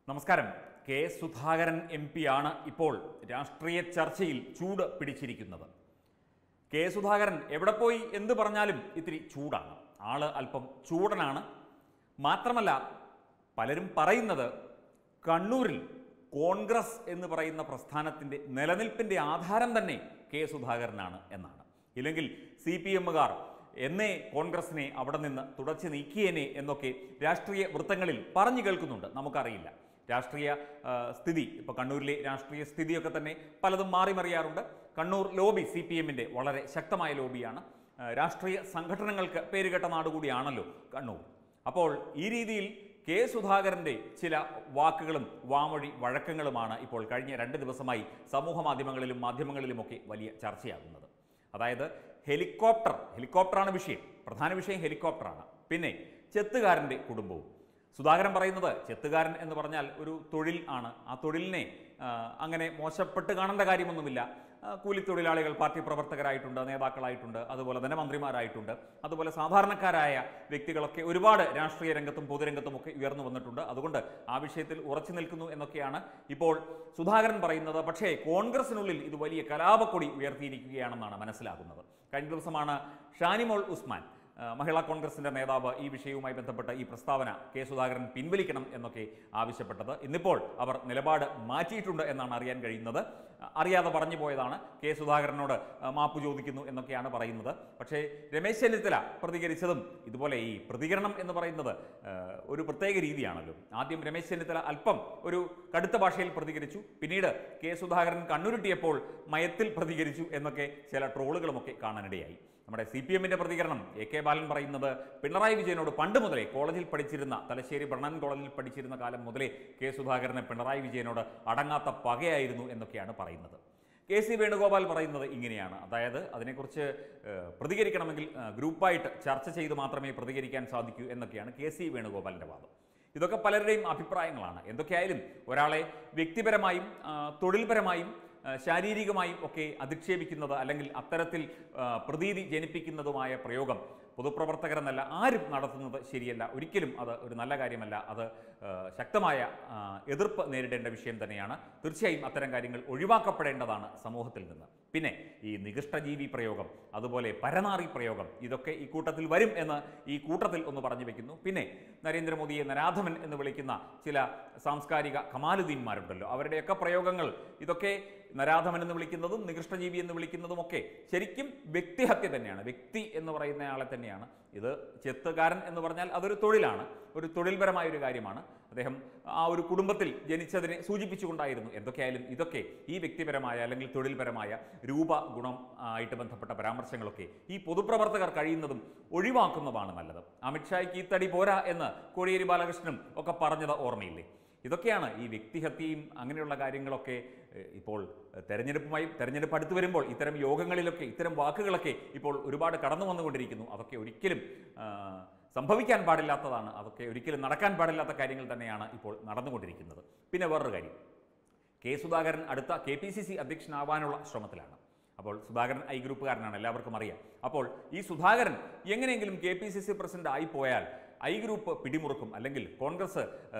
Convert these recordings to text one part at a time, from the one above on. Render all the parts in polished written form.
നമസ്കാരം. K Sudhakaran M P ആണ് ഇപ്പോൾ രാഷ്ട്രീയ ചർച്ചയിൽ ചൂട് പിടിച്ചിരിക്കുന്നത്. കെ സുധാകരൻ എവിടെ പോയി എന്ത് പറഞ്ഞാലും ഇത്തിരി ചൂടാണ്. ആള് അല്പം ചൂടനാണ്. മാത്രമല്ല, പലരും പറയുന്നത് കണ്ണൂരിൽ കോൺഗ്രസ് എന്ന് പറയുന്ന പ്രസ്ഥാനത്തിൻ്റെ നിലനിൽപ്പിൻ്റെ ആധാരം തന്നെ കെ സുധാകരനാണ് എന്നാണ്. ഇല്ലെങ്കിൽ CPM-കാർ എന്നേ കോൺഗ്രസിനെ അവിടെ നിന്ന് തുടച്ചു നീക്കിയേനെ എന്നൊക്കെ രാഷ്ട്രീയ വൃത്തങ്ങളിൽ പറഞ്ഞു കേൾക്കുന്നുണ്ട്. നമുക്കറിയില്ല രാഷ്ട്രീയ സ്ഥിതി. ഇപ്പോൾ കണ്ണൂരിലെ രാഷ്ട്രീയ സ്ഥിതിയൊക്കെ തന്നെ പലതും മാറിമറിയാറുണ്ട്. കണ്ണൂർ ലോബി CPM-ൻ്റെ വളരെ ശക്തമായ ലോബിയാണ്. രാഷ്ട്രീയ സംഘടനകൾക്ക് പേരുകെട്ട നാടുകൂടിയാണല്ലോ കണ്ണൂർ. അപ്പോൾ ഈ രീതിയിൽ കെ സുധാകരൻ്റെ ചില വാക്കുകളും വാമൊഴി വഴക്കങ്ങളുമാണ് ഇപ്പോൾ കഴിഞ്ഞ 2 ദിവസമായി സമൂഹ മാധ്യമങ്ങളിലുമൊക്കെ വലിയ ചർച്ചയാകുന്നത്. അതായത് ഹെലികോപ്റ്ററാണ് വിഷയം. പ്രധാന വിഷയം ഹെലികോപ്റ്ററാണ്. പിന്നെ ചെത്തുകാരൻ്റെ കുടുംബവും. സുധാകരൻ പറയുന്നത് ചെത്തുകാരൻ എന്ന് പറഞ്ഞാൽ ഒരു തൊഴിൽ ആണ്. ആ തൊഴിലിനെ അങ്ങനെ മോശപ്പെട്ട് കാണേണ്ട കാര്യമൊന്നുമില്ല. കൂലിത്തൊഴിലാളികൾ പാർട്ടി പ്രവർത്തകരായിട്ടുണ്ട്, നേതാക്കളായിട്ടുണ്ട്, അതുപോലെ ധനമന്ത്രിമാരായിട്ടുണ്ട്, അതുപോലെ സാധാരണക്കാരായ വ്യക്തികളൊക്കെ ഒരുപാട് രാഷ്ട്രീയ രംഗത്തും പൊതുരംഗത്തുമൊക്കെ ഉയർന്നു വന്നിട്ടുണ്ട്. അതുകൊണ്ട് ആ വിഷയത്തിൽ ഉറച്ചു നിൽക്കുന്നു എന്നൊക്കെയാണ് ഇപ്പോൾ സുധാകരൻ പറയുന്നത്. പക്ഷേ കോൺഗ്രസിനുള്ളിൽ ഇത് വലിയ കലാപക്കൊടി ഉയർത്തിയിരിക്കുകയാണെന്നാണ് മനസ്സിലാകുന്നത്. കഴിഞ്ഞ ദിവസമാണ് ഷാനിമോൾ ഉസ്മാൻ, മഹിളാ കോൺഗ്രസിൻ്റെ നേതാവ്, ഈ വിഷയവുമായി ബന്ധപ്പെട്ട ഈ പ്രസ്താവന കെ സുധാകരൻ പിൻവലിക്കണം എന്നൊക്കെ ആവശ്യപ്പെട്ടത്. ഇന്നിപ്പോൾ അവർ നിലപാട് മാറ്റിയിട്ടുണ്ട് എന്നാണ് അറിയാൻ കഴിയുന്നത്. അറിയാതെ പറഞ്ഞു പോയതാണ്, കെ സുധാകരനോട് മാപ്പ് ചോദിക്കുന്നു എന്നൊക്കെയാണ് പറയുന്നത്. പക്ഷേ രമേശ് ചെന്നിത്തല പ്രതികരിച്ചതും ഇതുപോലെ ഈ പ്രതികരണം എന്ന് പറയുന്നത് ഒരു പ്രത്യേക രീതിയാണല്ലോ. ആദ്യം രമേശ് ചെന്നിത്തല അല്പം ഒരു കടുത്ത ഭാഷയിൽ പ്രതികരിച്ചു. പിന്നീട് കെ സുധാകരൻ കണ്ണുരുട്ടിയപ്പോൾ മയത്തിൽ പ്രതികരിച്ചു എന്നൊക്കെ ചില ട്രോളുകളുമൊക്കെ കാണാനിടയായി. നമ്മുടെ CPM-ൻ്റെ പ്രതികരണം AK ബാലൻ പറയുന്നത് പിണറായി വിജയനോട് പണ്ട് മുതലേ കോളേജിൽ പഠിച്ചിരുന്ന, തലശ്ശേരി ബ്രണ്ണൻ കോളേജിൽ പഠിച്ചിരുന്ന കാലം മുതലേ കെ സുധാകരന് പിണറായി വിജയനോട് അടങ്ങാത്ത പകയായിരുന്നു എന്നൊക്കെയാണ് പറയുന്നത്. KC വേണുഗോപാൽ പറയുന്നത് ഇങ്ങനെയാണ്. അതായത് അതിനെക്കുറിച്ച് പ്രതികരിക്കണമെങ്കിൽ ഗ്രൂപ്പായിട്ട് ചർച്ച ചെയ്ത് മാത്രമേ പ്രതികരിക്കാൻ സാധിക്കൂ എന്നൊക്കെയാണ് KC വേണുഗോപാലിൻ്റെ വാദം. ഇതൊക്കെ പലരുടെയും അഭിപ്രായങ്ങളാണ്. എന്തൊക്കെയായാലും ഒരാളെ വ്യക്തിപരമായും തൊഴിൽപരമായും ശാരീരികമായും ഒക്കെ അധിക്ഷേപിക്കുന്നത് അല്ലെങ്കിൽ അത്തരത്തിൽ പ്രതീതി ജനിപ്പിക്കുന്നതുമായ പ്രയോഗം പൊതുപ്രവർത്തകരെന്നല്ല ആരും നടത്തുന്നത് ശരിയല്ല. ഒരിക്കലും അത് ഒരു നല്ല കാര്യമല്ല. അത് ശക്തമായ എതിർപ്പ് നേരിടേണ്ട വിഷയം തന്നെയാണ്. തീർച്ചയായും അത്തരം കാര്യങ്ങൾ ഒഴിവാക്കപ്പെടേണ്ടതാണ് സമൂഹത്തിൽ നിന്ന്. പിന്നെ ഈ നികൃഷ്ടജീവി പ്രയോഗം, അതുപോലെ പരനാറി പ്രയോഗം, ഇതൊക്കെ ഈ കൂട്ടത്തിൽ വരും എന്ന് ഈ കൂട്ടത്തിൽ ഒന്ന് പറഞ്ഞു വെക്കുന്നു. പിന്നെ നരേന്ദ്രമോദിയെ നരാധമൻ എന്ന് വിളിക്കുന്ന ചില സാംസ്കാരിക കമാലുദ്ദീന്മാരുണ്ടല്ലോ, അവരുടെയൊക്കെ പ്രയോഗങ്ങൾ, ഇതൊക്കെ നരാധമൻ എന്ന് വിളിക്കുന്നതും നികൃഷ്ടജീവി എന്ന് വിളിക്കുന്നതും ഒക്കെ ശരിക്കും വ്യക്തിഹത്യ തന്നെയാണ്. വ്യക്തി എന്ന് പറയുന്നയാളെ തന്നെയാണ്. ഇത് ചെത്തുകാരൻ എന്ന് പറഞ്ഞാൽ അതൊരു തൊഴിലാണ്, ഒരു തൊഴിൽപരമായ ഒരു കാര്യമാണ്. അദ്ദേഹം ആ ഒരു കുടുംബത്തിൽ ജനിച്ചതിനെ സൂചിപ്പിച്ചുകൊണ്ടായിരുന്നു. എന്തൊക്കെയായാലും ഇതൊക്കെ ഈ വ്യക്തിപരമായ അല്ലെങ്കിൽ തൊഴിൽപരമായ രൂപഗുണം ആയിട്ട് ബന്ധപ്പെട്ട പരാമർശങ്ങളൊക്കെ ഈ പൊതുപ്രവർത്തകർ കഴിയുന്നതും ഒഴിവാക്കുന്നതാണ് നല്ലത്. അമിത്ഷായ്ക്ക് ഈ തടി പോരാ എന്ന് കോടിയേരി ബാലകൃഷ്ണനും ഒക്കെ പറഞ്ഞത് ഓർമ്മയില്ലേ? ഇതൊക്കെയാണ് ഈ വ്യക്തിഹത്യയും അങ്ങനെയുള്ള കാര്യങ്ങളൊക്കെ. ഇപ്പോൾ തെരഞ്ഞെടുപ്പ് അടുത്ത് വരുമ്പോൾ ഇത്തരം യോഗങ്ങളിലൊക്കെ ഇത്തരം വാക്കുകളൊക്കെ ഇപ്പോൾ ഒരുപാട് കടന്നു വന്നുകൊണ്ടിരിക്കുന്നു. അതൊക്കെ ഒരിക്കലും സംഭവിക്കാൻ പാടില്ലാത്തതാണ്. അതൊക്കെ ഒരിക്കലും നടക്കാൻ പാടില്ലാത്ത കാര്യങ്ങൾ തന്നെയാണ് ഇപ്പോൾ നടന്നുകൊണ്ടിരിക്കുന്നത്. പിന്നെ വേറൊരു കാര്യം, കെ സുധാകരൻ അടുത്ത KPCC അധ്യക്ഷനാവാനുള്ള ശ്രമത്തിലാണ്. അപ്പോൾ സുധാകരൻ I ഗ്രൂപ്പുകാരനാണ്, എല്ലാവർക്കും അറിയാം. അപ്പോൾ ഈ സുധാകരൻ എങ്ങനെയെങ്കിലും KPCC പ്രസിഡന്റ് ആയിപ്പോയാൽ I ഗ്രൂപ്പ് പിടിമുറുക്കും, അല്ലെങ്കിൽ കോൺഗ്രസ്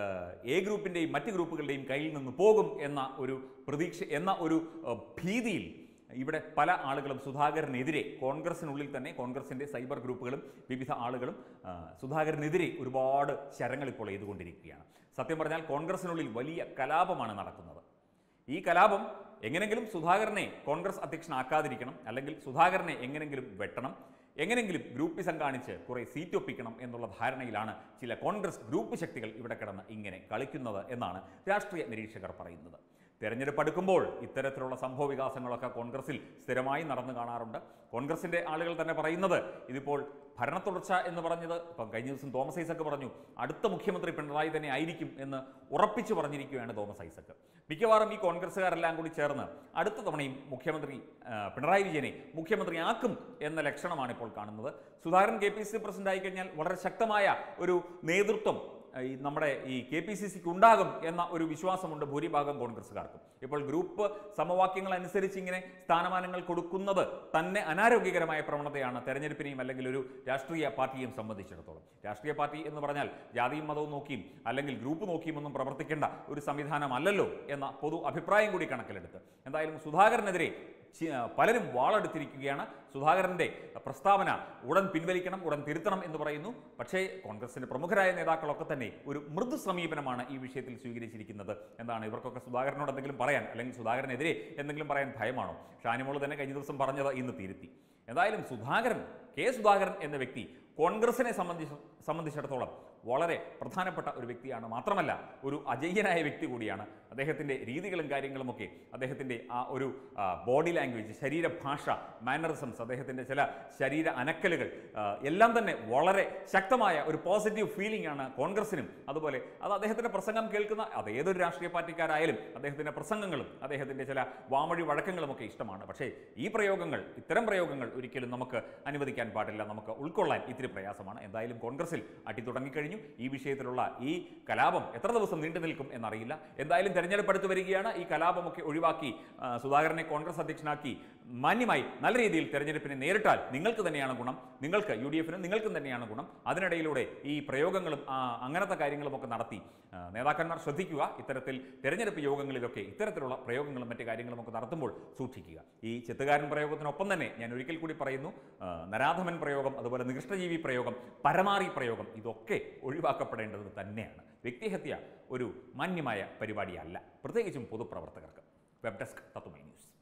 A ഗ്രൂപ്പിൻ്റെയും മറ്റ് ഗ്രൂപ്പുകളുടെയും കയ്യിൽ നിന്ന് പോകും എന്ന ഒരു പ്രതീക്ഷ, എന്ന ഒരു ഭീതിയിൽ ഇവിടെ പല ആളുകളും സുധാകരനെതിരെ, കോൺഗ്രസിനുള്ളിൽ തന്നെ കോൺഗ്രസിൻ്റെ സൈബർ ഗ്രൂപ്പുകളും വിവിധ ആളുകളും സുധാകരനെതിരെ ഒരുപാട് ശരങ്ങൾ ഇപ്പോൾ ചെയ്തുകൊണ്ടിരിക്കുകയാണ്. സത്യം പറഞ്ഞാൽ കോൺഗ്രസിനുള്ളിൽ വലിയ കലാപമാണ് നടക്കുന്നത്. ഈ കലാപം എങ്ങനെങ്കിലും സുധാകരനെ കോൺഗ്രസ് അധ്യക്ഷനാക്കാതിരിക്കണം, അല്ലെങ്കിൽ സുധാകരനെ എങ്ങനെങ്കിലും വെട്ടണം, എങ്ങനെങ്കിലും ഗ്രൂപ്പിസം കാണിച്ച് കുറേ സീറ്റ് ഒപ്പിക്കണം എന്നുള്ള ധാരണയിലാണ് ചില കോൺഗ്രസ് ഗ്രൂപ്പ് ശക്തികൾ ഇവിടെ കിടന്ന് ഇങ്ങനെ കളിക്കുന്നത് എന്നാണ് രാഷ്ട്രീയ നിരീക്ഷകർ പറയുന്നത്. തെരഞ്ഞെടുപ്പ് അടുക്കുമ്പോൾ ഇത്തരത്തിലുള്ള സംഭവ വികാസങ്ങളൊക്കെ കോൺഗ്രസിൽ സ്ഥിരമായി നടന്നു കാണാറുണ്ട്. കോൺഗ്രസിൻ്റെ ആളുകൾ തന്നെ പറയുന്നത് ഇതിപ്പോൾ ഭരണത്തുടർച്ച എന്ന് പറഞ്ഞത്, ഇപ്പം കഴിഞ്ഞ ദിവസം തോമസ് ഐസക് പറഞ്ഞു അടുത്ത മുഖ്യമന്ത്രി പിണറായി തന്നെ ആയിരിക്കും എന്ന് ഉറപ്പിച്ചു പറഞ്ഞിരിക്കുകയാണ് തോമസ് ഐസക്. മിക്കവാറും ഈ കോൺഗ്രസ്സുകാരെല്ലാം കൂടി ചേർന്ന് അടുത്ത തവണയും മുഖ്യമന്ത്രി പിണറായി വിജയനെ മുഖ്യമന്ത്രിയാക്കും എന്ന ലക്ഷണമാണ് ഇപ്പോൾ കാണുന്നത്. സുധാകരൻ KPCC പ്രസിഡന്റ് ആയിക്കഴിഞ്ഞാൽ വളരെ ശക്തമായ ഒരു നേതൃത്വം നമ്മുടെ ഈ KPCCക്ക് ഉണ്ടാകും എന്ന ഒരു വിശ്വാസമുണ്ട് ഭൂരിഭാഗം കോൺഗ്രസ്സുകാർക്കും. ഇപ്പോൾ ഗ്രൂപ്പ് സമവാക്യങ്ങൾ അനുസരിച്ച് ഇങ്ങനെ സ്ഥാനമാനങ്ങൾ കൊടുക്കുന്നത് തന്നെ അനാരോഗ്യകരമായ പ്രവണതയാണ് തെരഞ്ഞെടുപ്പിനെയും അല്ലെങ്കിൽ ഒരു രാഷ്ട്രീയ പാർട്ടിയെയും സംബന്ധിച്ചിടത്തോളം. രാഷ്ട്രീയ പാർട്ടി എന്ന് പറഞ്ഞാൽ ജാതിയും മതവും നോക്കിയും അല്ലെങ്കിൽ ഗ്രൂപ്പ് നോക്കിയും ഒന്നും പ്രവർത്തിക്കേണ്ട ഒരു സംവിധാനമല്ലല്ലോ എന്ന പൊതു അഭിപ്രായം കൂടി കണക്കിലെടുത്ത് എന്തായാലും സുധാകരനെതിരെ പലരും വാളെടുത്തിരിക്കുകയാണ്. സുധാകരൻ്റെ പ്രസ്താവന ഉടൻ പിൻവലിക്കണം, ഉടൻ തിരുത്തണം എന്ന് പറയുന്നു. പക്ഷേ കോൺഗ്രസിൻ്റെ പ്രമുഖരായ നേതാക്കളൊക്കെ തന്നെ ഒരു മൃദു സമീപനമാണ് ഈ വിഷയത്തിൽ സ്വീകരിച്ചിരിക്കുന്നത്. എന്താണ് ഇവർക്കൊക്കെ സുധാകരനോട് എന്തെങ്കിലും പറയാൻ അല്ലെങ്കിൽ സുധാകരനെതിരെ എന്തെങ്കിലും പറയാൻ ഭയമാണോ? ഷാനിമോൾ തന്നെ കഴിഞ്ഞ ദിവസം പറഞ്ഞത് ഇന്ന് തിരുത്തി. എന്തായാലും സുധാകരൻ എന്ന വ്യക്തി കോൺഗ്രസിനെ സംബന്ധിച്ചിടത്തോളം വളരെ പ്രധാനപ്പെട്ട ഒരു വ്യക്തിയാണ്. മാത്രമല്ല ഒരു അജയ്യനായ വ്യക്തി കൂടിയാണ്. അദ്ദേഹത്തിൻ്റെ രീതികളും കാര്യങ്ങളുമൊക്കെ, അദ്ദേഹത്തിൻ്റെ ആ ഒരു ബോഡി ലാംഗ്വേജ്, ശരീരഭാഷ, മാനറിസംസ്, അദ്ദേഹത്തിൻ്റെ ചില ശരീര അനക്കലുകൾ എല്ലാം തന്നെ വളരെ ശക്തമായ ഒരു പോസിറ്റീവ് ഫീലിംഗ് ആണ് കോൺഗ്രസിനും. അതുപോലെ അത് അദ്ദേഹത്തിൻ്റെ പ്രസംഗം കേൾക്കുന്ന ഏതൊരു രാഷ്ട്രീയ പാർട്ടിക്കാരായാലും അദ്ദേഹത്തിൻ്റെ പ്രസംഗങ്ങളും അദ്ദേഹത്തിൻ്റെ ചില വാമൊഴി വഴക്കങ്ങളുമൊക്കെ ഇഷ്ടമാണ്. പക്ഷേ ഇത്തരം പ്രയോഗങ്ങൾ ഒരിക്കലും നമുക്ക് അനുവദിക്കാൻ പാടില്ല, നമുക്ക് ഉൾക്കൊള്ളാൻ ഇത്തിരി പ്രയാസമാണ്. എന്തായാലും കോൺഗ്രസിൽ അടി തുടങ്ങിക്കഴിഞ്ഞു. ഈ വിഷയത്തിലുള്ള ഈ കലാപം എത്ര ദിവസം നീണ്ടു നിൽക്കും എന്നറിയില്ല. എന്തായാലും തെരഞ്ഞെടുപ്പ് അടുത്ത് വരികയാണ്. ഈ കലാപമൊക്കെ ഒഴിവാക്കി സുധാകരനെ കോൺഗ്രസ് അധ്യക്ഷനാക്കി മാന്യമായി നല്ല രീതിയിൽ തെരഞ്ഞെടുപ്പിനെ നേരിട്ടാൽ നിങ്ങൾക്ക് തന്നെയാണ് ഗുണം, നിങ്ങൾക്ക് UDF-നും നിങ്ങൾക്കും തന്നെയാണ് ഗുണം. അതിനിടയിലൂടെ ഈ പ്രയോഗങ്ങളും അങ്ങനത്തെ കാര്യങ്ങളുമൊക്കെ നടത്തി നേതാക്കന്മാർ ശ്രദ്ധിക്കുക. ഇത്തരത്തിൽ തെരഞ്ഞെടുപ്പ് യോഗങ്ങളിലൊക്കെ ഇത്തരത്തിലുള്ള പ്രയോഗങ്ങളും മറ്റു കാര്യങ്ങളുമൊക്കെ നടത്തുമ്പോൾ സൂക്ഷിക്കുക. ഈ ചെത്തുകാരൻ പ്രയോഗത്തിനൊപ്പം തന്നെ ഞാൻ ഒരിക്കൽ കൂടി പറയുന്നു, നരാധമൻ പ്രയോഗം, അതുപോലെ നികൃഷ്ടജീവി പ്രയോഗം, പരമാറി പ്രയോഗം, ഇതൊക്കെ ഒഴിവാക്കപ്പെടേണ്ടത് തന്നെയാണ്. വ്യക്തിഹത്യ ഒരു മാന്യമായ പരിപാടിയല്ല, പ്രത്യേകിച്ചും പൊതുപ്രവർത്തകർക്ക്. വെബ് ഡെസ്ക് തത്തുമൈ ന്യൂസ്.